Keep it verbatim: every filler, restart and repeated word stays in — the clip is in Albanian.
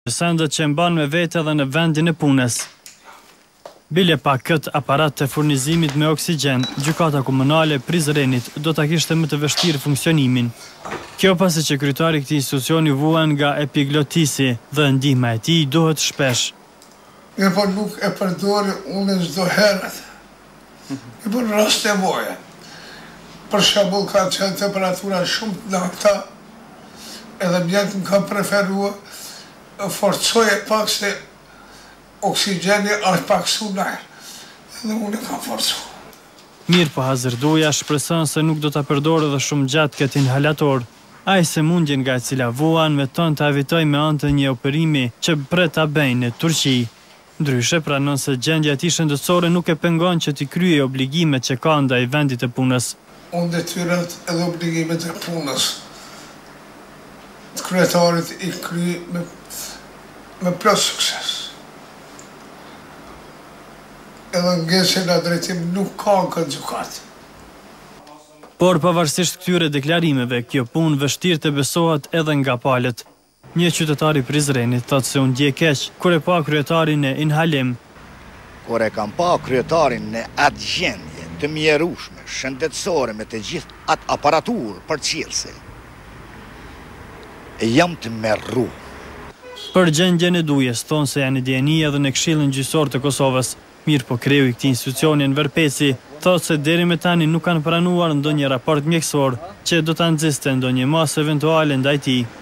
Sendet që mban me vete edhe në vendin e punës. Bile pa këtë aparat të furnizimit me oksigjen, gjykata komunale Prizrenit do ta kishte më të vështirë funksionimin. Kjo pasi që kryetari i këtij institucioni vuan nga epiglotisi dhe ndihma e tij duhet shpesh. E po nuk e përdori unë çdo herë. E po në rast e voja. Për shembull ka qenë temperatura shumë të larta, edhe mjekët më kanë preferuar forcoje pak se oksigjeni është paksu najrë, edhe unë e kam forcu. Mirë po Hazërduja shpreson se nuk do ta përdorë edhe shumë gjatë këtë inhalator. Ai se mundjen nga e cila vuan me ton të evitoj me anë të një operimi që pret ta bëjnë në Turqi. Ndryshe pranon se gjendja e tij shëndetësore nuk e pengon që t'i kryejë obligimet që ka ndaj vendit të punës. Unë detyrat edhe obligimet e punës të kryetarit i kry me, me plot sukses. Edhe ngese nga drejtim nuk ka në këtë gjykatë. Por pavarësisht këtyre deklarimeve, kjo punë vështirë të besohet edhe nga palët. Një qytetar i Prizrenit thotë se u ndje keq kur e pa kryetarin e inhalim. Kur e kam pa kryetarin në atë gjendje të mjerueshme, shëndetësore me të gjithë atë aparaturë përcjellëse, jam të merru. Për gjendjen e dujes thonë se janë i dieni edhe në Këshillin Gjyqësor të Kosovës. Mirë po kreu i këtij institucioni Enver Peci thotë se deri me tani nuk kanë pranuar ndonjë raport mjekësor që do ta nxiste ndonjë masë eventuale ndaj tij.